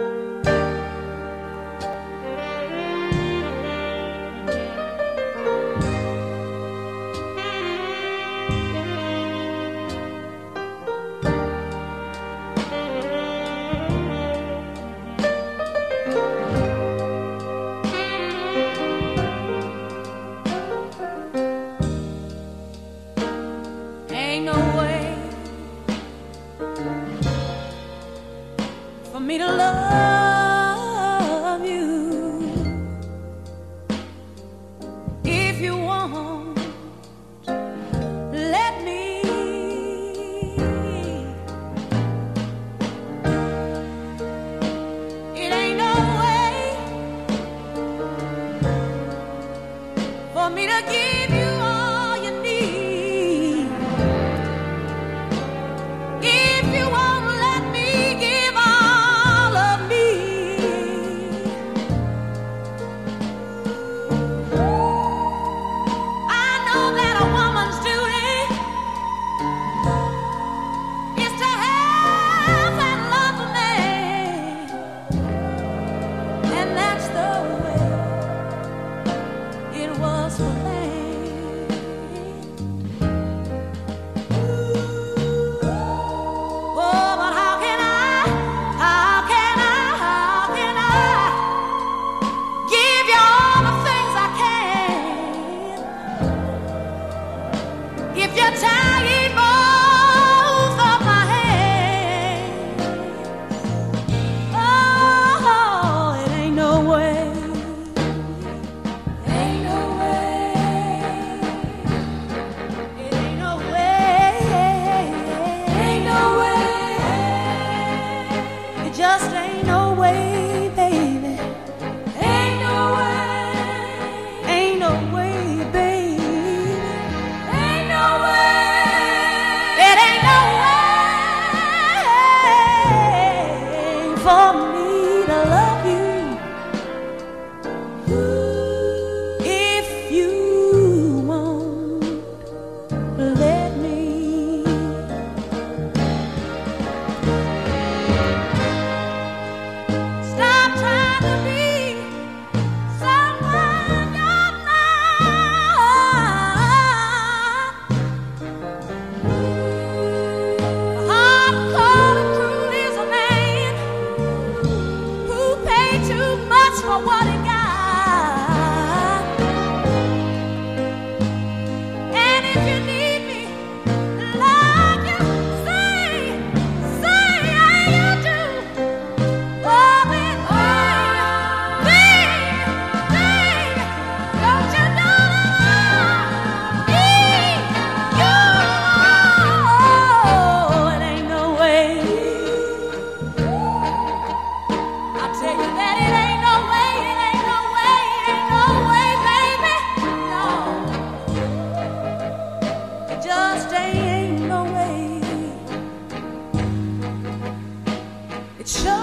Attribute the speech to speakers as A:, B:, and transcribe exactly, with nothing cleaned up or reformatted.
A: Ain't no way for me to love you. If you want, let me. It ain't no way for me to give you all you need. If you won't let me give all of me, I know that a woman's duty is to have and love a man, and that's the way it was for me. If you're tired both of my hands, oh, it ain't no way, ain't no way, it ain't no way, ain't no way, it just ain't no way, baby, ain't no way, ain't no way, baby. For me to love you, if you won't let me. Stop trying to be someone you're not. Hard-cold and cruel is a man who paid too much for what he got. And if you need me, like you say, say how you do. Oh, baby, baby, baby, don't you know that I need you? Oh, it ain't no way. I tell you that it ain't no way, it ain't no way, it ain't no way, baby. No, it just ain't no way. It sure